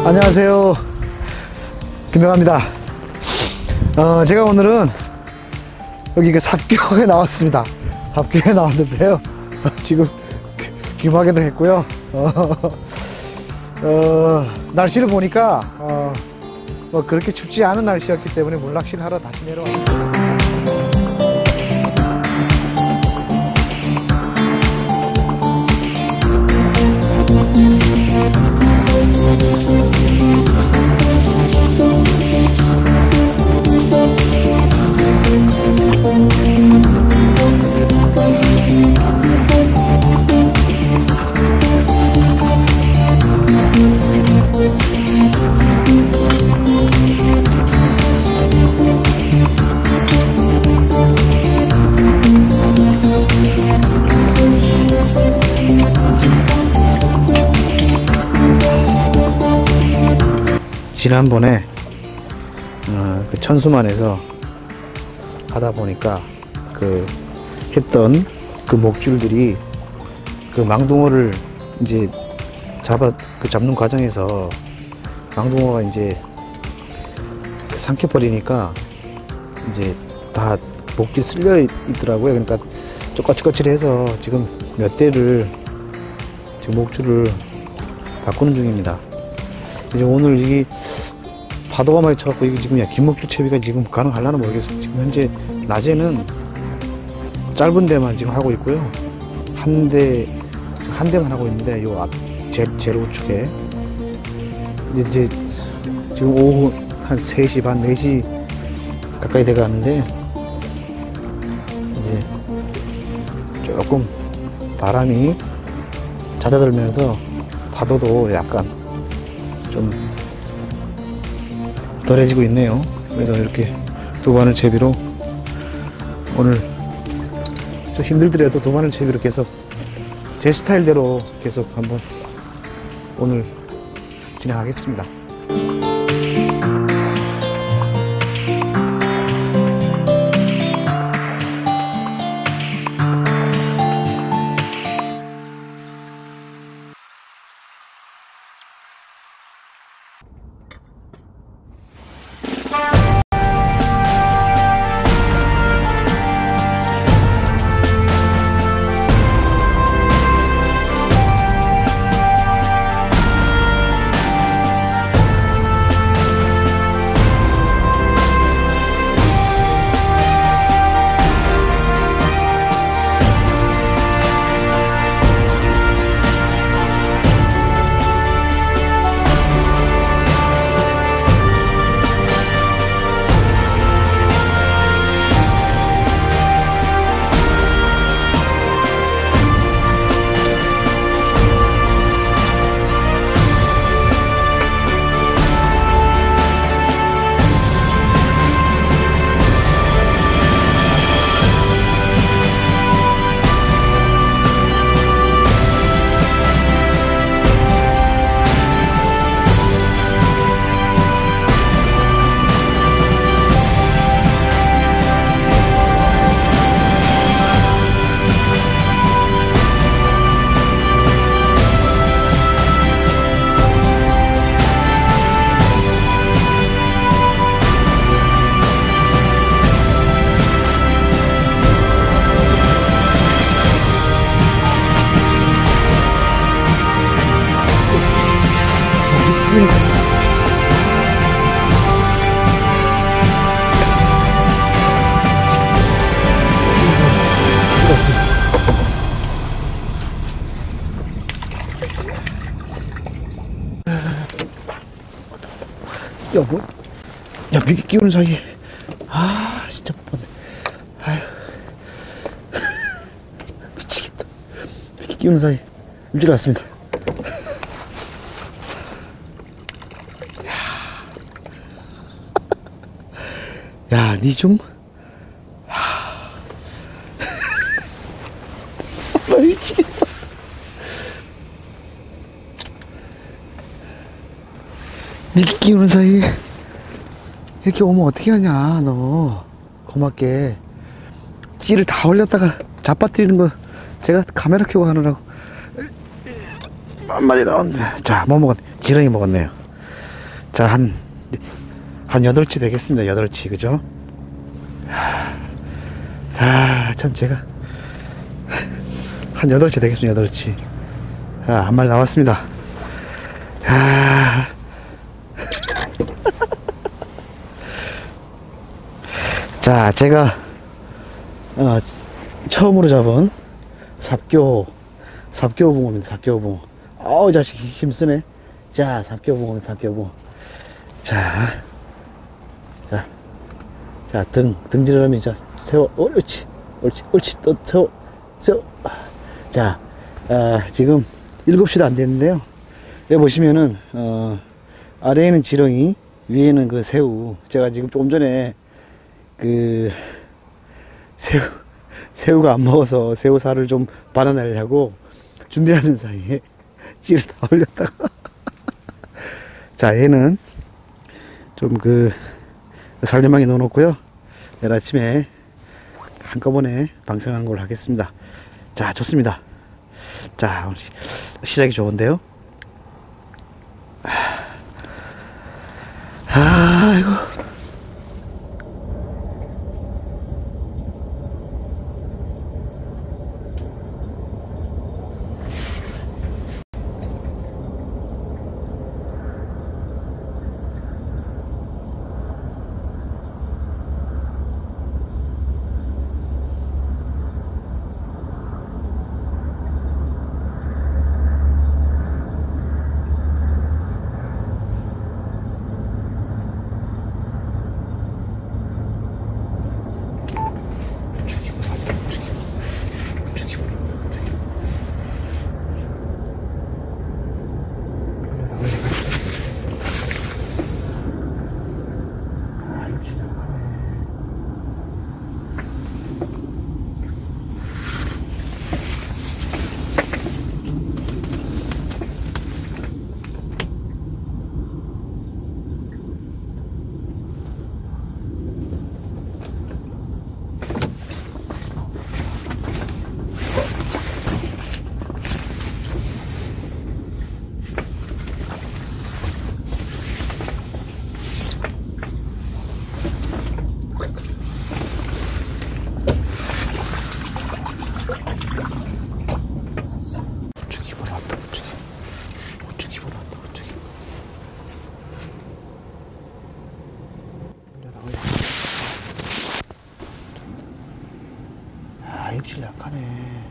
안녕하세요, 김병합니다. 제가 오늘은 여기 삽교에 나왔습니다. 삽교에 나왔는데요. 지금 귀마개도 했고요. 날씨를 보니까 뭐 그렇게 춥지 않은 날씨였기 때문에 물낚시를 하러 다시 내려왔습니다. 지난번에 그 천수만에서 하다 보니까 했던 목줄들이 망둥어를 이제 잡는 과정에서 망둥어가 이제 삼켜버리니까 이제 다 목줄 쓸려 있더라고요. 그러니까 좀 거칠거칠해서 지금 몇 대를 지금 목줄을 바꾸는 중입니다. 이제 오늘 이게 파도가 많이 쳐갖고 이게 지금 긴목줄 채비가 지금 가능할려나 모르겠습니다. 지금 현재 낮에는 짧은 데만 지금 하고 있고요. 한 대만 하고 있는데 요 앞 제일 우측에 이제 지금 오후 한 3시 반 4시 가까이 돼 가는데 이제 조금 바람이 잦아들면서 파도도 약간 좀 덜해지고 있네요. 그래서 이렇게 두 바늘 채비로 오늘 좀 힘들더라도 두 바늘 채비로 계속 제 스타일대로 계속 한번 오늘 진행하겠습니다. 여보, 야, 미끼 끼우는 사이에, 진짜 못 봤네. 아휴, 미치겠다. 미끼 끼우는 사이에 일찍 왔습니다. 야, 니 좀, 나 미치겠다. 미끼 끼우는 사이에 이렇게 오면 어떻게 하냐, 너. 고맙게 찌를 다 올렸다가 잡아뜨리는 거 제가 카메라 켜고 하느라고 한 마리 나왔는데. 자, 뭐 먹었네? 지렁이 먹었네요. 자, 한 8치 되겠습니다. 8치, 그죠? 참, 제가. 한 8치 되겠습니다. 8치. 한 마리 나왔습니다. 자, 제가, 처음으로 잡은 삽교붕어입니다. 삽교붕어. 어우, 자식 힘쓰네. 자, 삽교붕어입니다. 삽교붕어. 자, 등지르면, 자, 세워. 옳지. 또 세워. 자, 지금 7시도 안 됐는데요. 여기 보시면은, 아래에는 지렁이, 위에는 그 새우. 제가 지금 조금 전에, 새우가 안 먹어서 새우살을 좀 받아내려고 준비하는 사이에 찌를 다 올렸다가. 자, 얘는 좀 살림망에 넣어놓고요. 내일 아침에 한꺼번에 방생하는 걸로 하겠습니다. 자, 좋습니다. 자, 오늘 시작이 좋은데요. 아이고. 입질 약하네.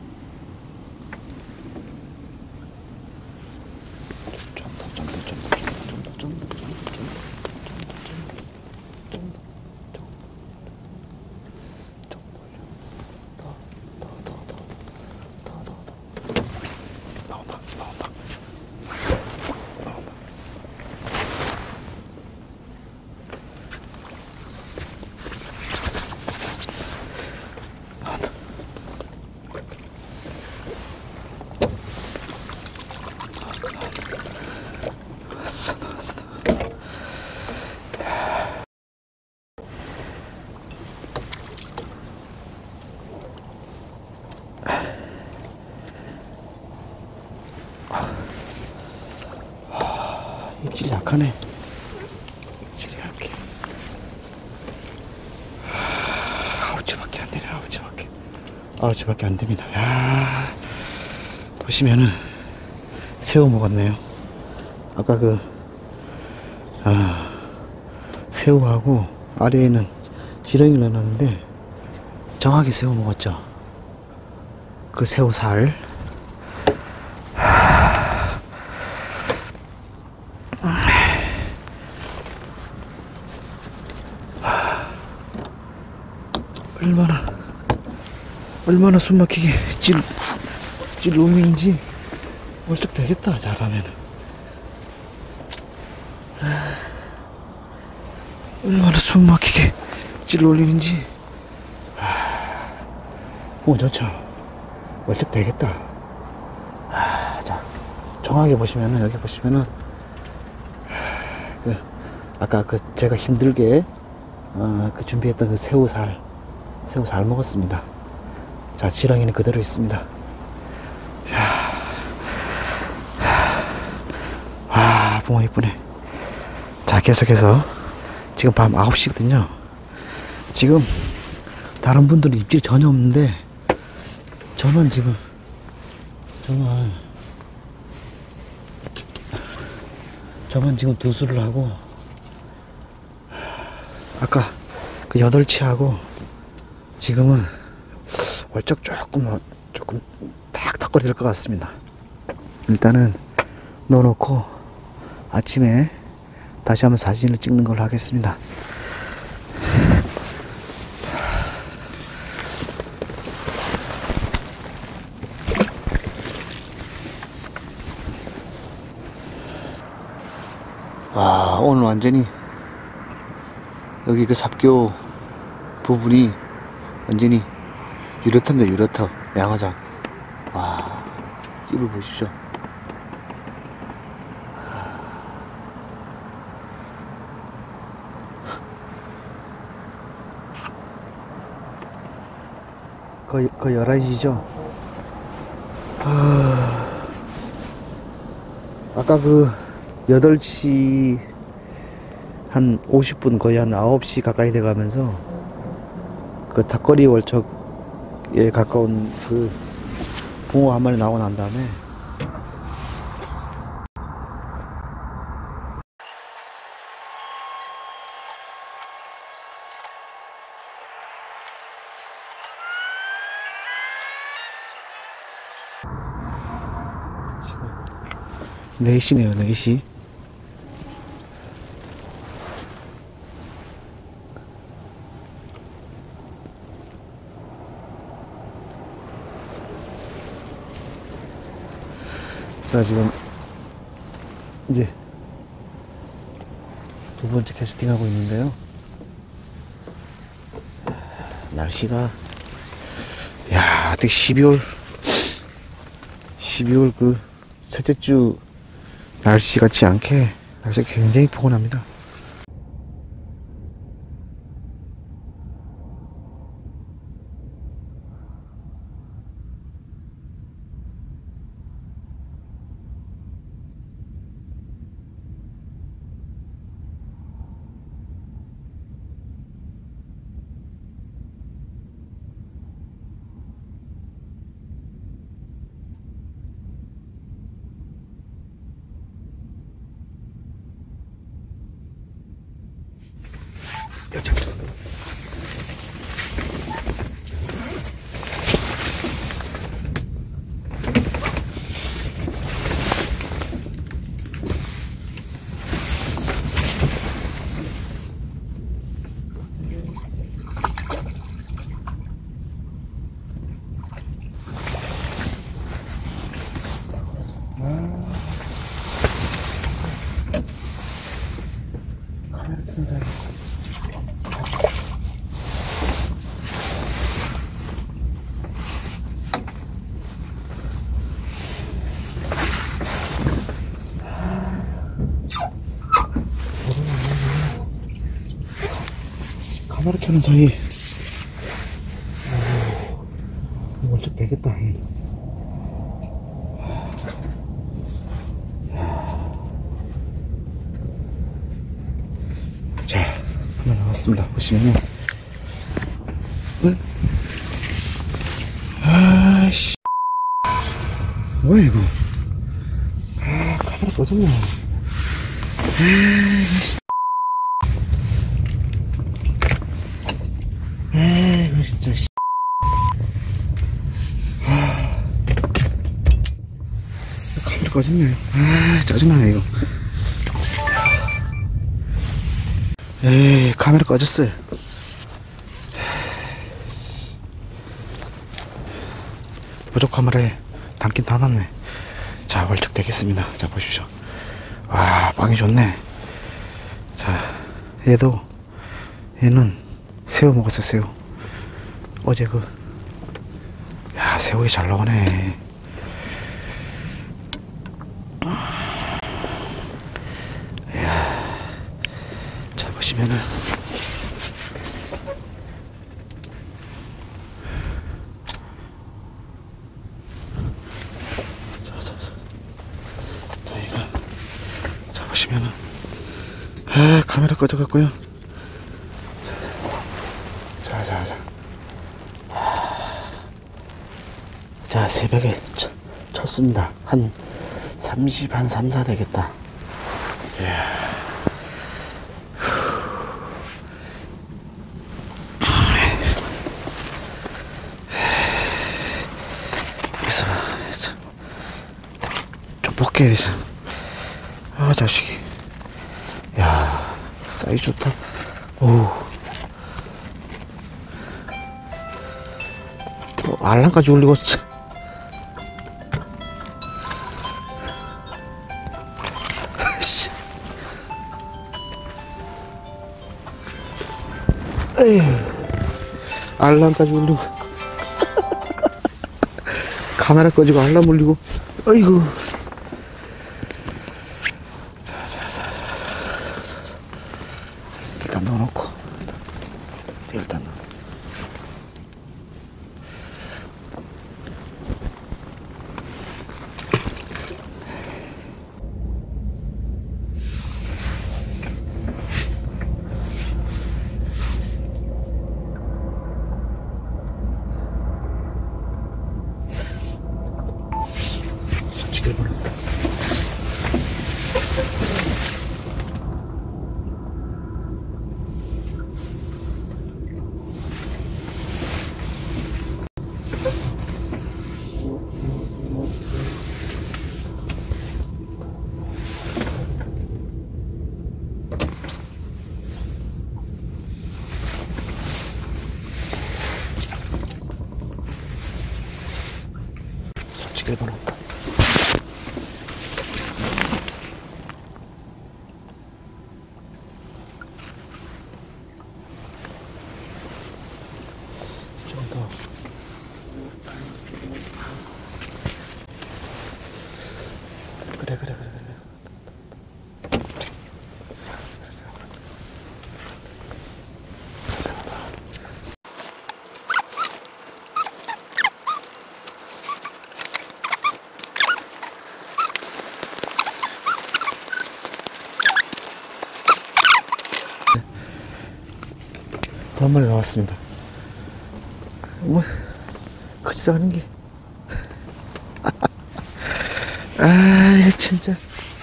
입질이 약하네. 입질이 약해. 아우치밖에 안 되네. 아우치밖에 안 됩니다. 야, 보시면은 새우 먹었네요. 아까 새우하고 아래에는 지렁이를 넣어놨는데 정확히 새우 먹었죠. 그 새우살. 얼마나 숨막히게 찔 놈인지 월척 되겠다. 잘하면 얼마나 숨막히게 찔 올리는지. 오, 좋죠. 월척 되겠다. 자, 정확하게 보시면은, 여기 보시면은 아까 제가 힘들게 준비했던 그 새우살 먹었습니다. 자, 지렁이는 그대로 있습니다. 자, 붕어 이쁘네. 자, 계속해서 지금 밤 9시거든요. 지금 다른 분들은 입질이 전혀 없는데 저만 지금 두수를 하고, 아까 그 8치하고 지금은 월적 조금 탁탁거리 될 것 같습니다. 일단은 넣어놓고 아침에 다시 한번 사진을 찍는 걸로 하겠습니다. 와, 오늘 완전히 여기 그 잡교 부분이 완전히 유로터입니다. 유로터 양어장. 와, 찝을 보십시오. 거의 11시죠. 아까 그 8시 한 50분, 거의 한 9시 가까이 돼 가면서 그 닭거리 월척에 가까운 그 붕어 한 마리 나오고 난 다음에 지금 4시네요. 4시. 자, 지금 이제 2번째 캐스팅 하고 있는데요. 날씨가, 야, 어떻게 12월 그 셋째 주 날씨 같지 않게 날씨가 굉장히 포근합니다. 카메라 켜는 사이 카메라 켜는 사이 월척 되겠다. 자, 한번 나왔습니다. 보시면요. 아씨, 뭐야 이거? 아, 카메라 꺼졌네. 아이씨, 이거 진짜 씨. 카메라 꺼졌네. 아, 짜증나네 이거. 에이, 카메라 꺼졌어요. 부족 카메라에 담긴 다 놨네. 자, 월척 되겠습니다. 자, 보십시오. 와, 빵이 좋네. 자, 얘는 새우 먹었어. 새우. 어제 야, 새우이 잘 나오네. 야, 자, 보시면은 자, 보시면은 아, 카메라 꺼져갖고요. 자, 새벽에 쳤습니다. 한 3, 4 되겠다. 그래서 좀 벗겨야 되죠. 아, 자식이. 야, 사이즈 좋다. 오. 알람까지 울리고, 참. 에휴, 알람까지 울리고 카메라 꺼지고 알람 울리고. 어이구. 일단 넣어놓고 일단 넣어. 솔직히 번호다. 좀 더. 그래. 또 한 마리 나왔습니다. 뭐 크지도 않은 게. 아, 이거 진짜.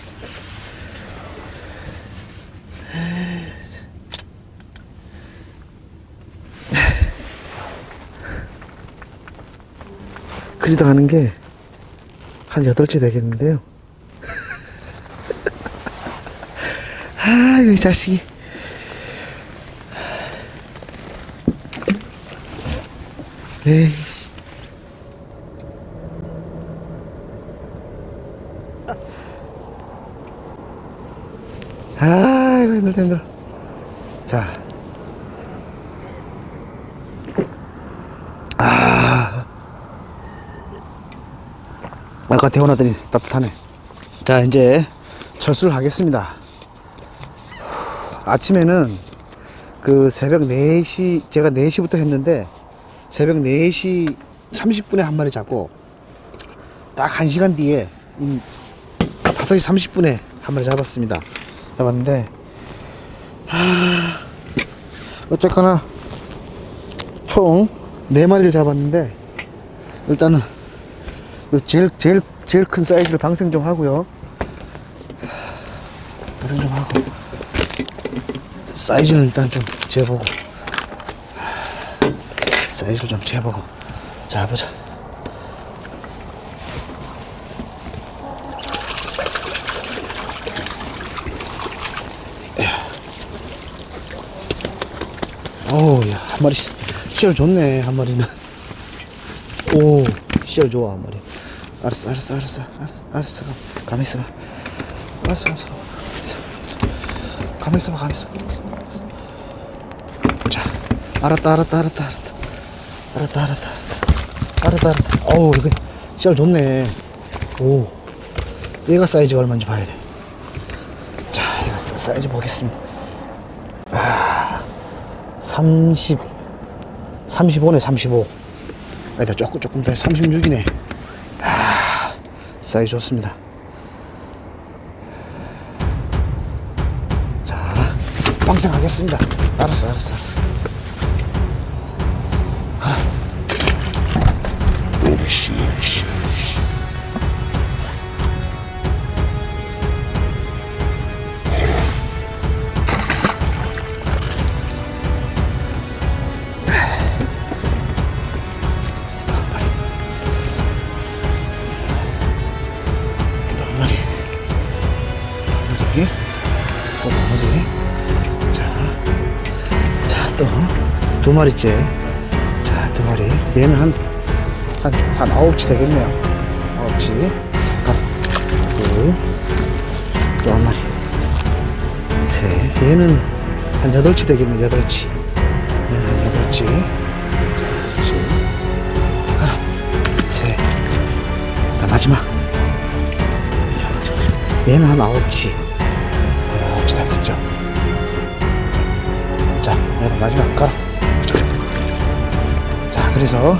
그리도 하는 게 한 8째 되겠는데요. 아, 이 자식이. 에이. 아, 이거 힘들어. 자. 아까 데워놨더니 따뜻하네. 자, 이제 철수를 하겠습니다. 아침에는 그 새벽 4시, 제가 4시부터 했는데 새벽 4시 30분에 한 마리 잡고 딱 1시간 뒤에 5시 30분에 한 마리 잡았습니다. 잡았는데 어쨌거나 총 4마리를 잡았는데 일단은 제일 큰 사이즈를 방생 좀 하고요. 방생 좀 하고 사이즈는 일단 좀 재보고 사이즈를 좀 재보고. 자, 보자. 어우, 야, 한 마리 씨알 좋네. 한 마리는. 오, 씨알 좋아. 한 마리. 알았어. 가만히 있어봐. 알았어. 가만히 있어봐. 자, 알았다. 어우, 이거 씨알 좋네. 오, 얘가 사이즈가 얼마인지 봐야 돼. 자, 이거 사이즈 보겠습니다. 35네, 35. 아니다, 조금 더 36이네. 사이즈 좋습니다. 자, 방생하겠습니다. 알았어. 가라. 또 나머지. 자, 또 두 마리째. 자, 두 마리. 얘는 한 9치 되겠네요. 9치. 가라. 둘. 또 한 마리. 셋. 얘는 한 8치 되겠네. 8치. 얘는 한 8치. 자, 가라. 셋. 자, 마지막. 얘는 한 9치. 되겠죠. 자, 얘도 마지막 가라. 자, 그래서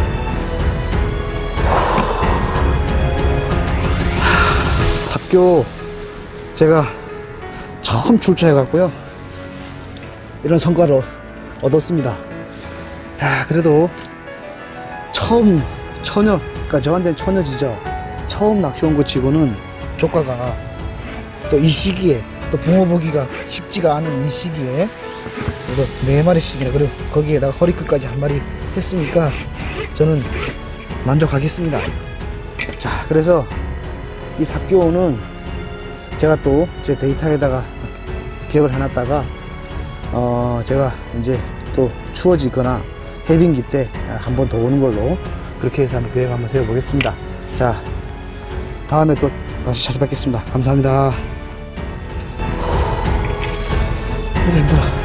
삽교 제가 처음 출처해 갖고요, 이런 성과를 얻었습니다. 야, 그래도 처음 그러니까 저한테는 처녀지죠. 처음 낚시 온 것 치고는 조과가 또 이 시기에, 또 붕어 보기가 쉽지가 않은 이 시기에 그래도 4마리씩이나, 그리고 거기에다가 허리끝까지 한 마리 했으니까 저는 만족하겠습니다. 자, 그래서 이 삽교는 제가 또 제 데이터에다가 기억을 해놨다가 제가 이제 또 추워지거나 해빙기 때 한 번 더 오는 걸로 그렇게 해서 한번 계획 한번 세워보겠습니다. 자, 다음에 또 다시 찾아뵙겠습니다. 감사합니다. 힘들어.